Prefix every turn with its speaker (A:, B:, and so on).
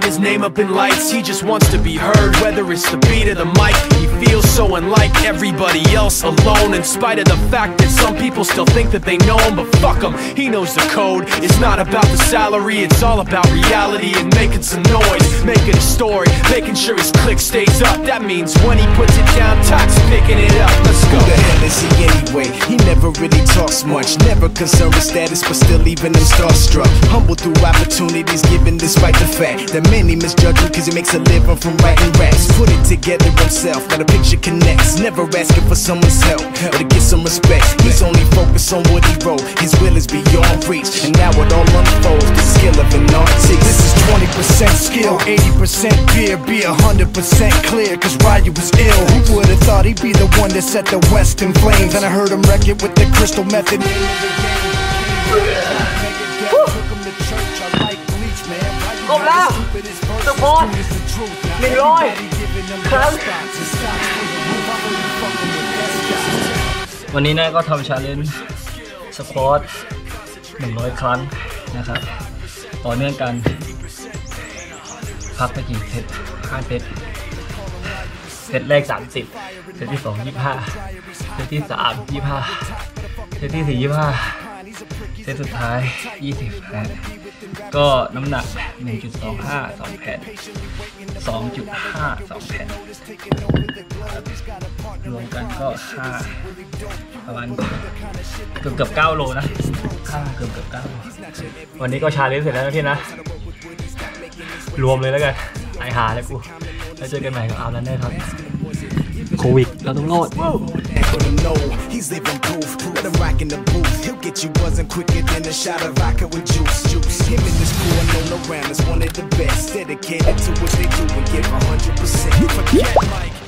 A: his name up in lights. He just wants to be heard, whether it's the beat of the mic. He feels so unlike everybody else, alone, in spite of the fact that some people still think that they know him. But fuck him, he knows the code. It's not about the salary, it's all about reality and making some noise, making a story, making sure his click stays up. That means when he puts it down, Tox picking it up. Let's go.
B: Who the hell is he anyway? He never really talks much, never concerned with status, but still even him starstruck. Humble through opportunities given despite the fact that many misjudge him cause he makes a living from writing raps. Put it together himself, now the picture connects, never asking for someone's help or to get some respect. He's only focused on what he wrote, his will is beyond reach, and now it all unfolds, the skill of an artist.
C: This is 20% skill, 80% fear, be 100% clear, cause Ryu was ill. Who would've thought he'd be the one that set the West in flames? And I heard him wreck it with the crystal method.
D: ครบแล้วสปอร์ต100 ครั้งวันนี้นะก็ทำชาเลนจ์สปอร์ต100 ครั้งนะครับต่อเนื่องกันพักไปกี่เซต5 เซตเซตแรก30เซตที่2 25เซตที่3 25เซตที่4 25เซตสุดท้าย20ก็น้ำหนัก 1.25 2 แผ่น 2.5 2 แผ่นรวมกันก็5ประมาณเกือบ9 โลนะเกือบ9 โลวันนี้ก็ชาเลนจ์เสร็จแล้วนะพี่นะรวมเลยแล้วกันไอหาแล้วกูแล้วเจอกันใหม่กับอาร์แลนเนอร์ครับโควิดเราต้องรอด
B: He's living proof. Let him rock in the booth. He'll get you buzzing quicker than a shot of vodka with juice. Him and this crew are known around as one of the best. Dedicated to what they do and give 100%. Forget Mike.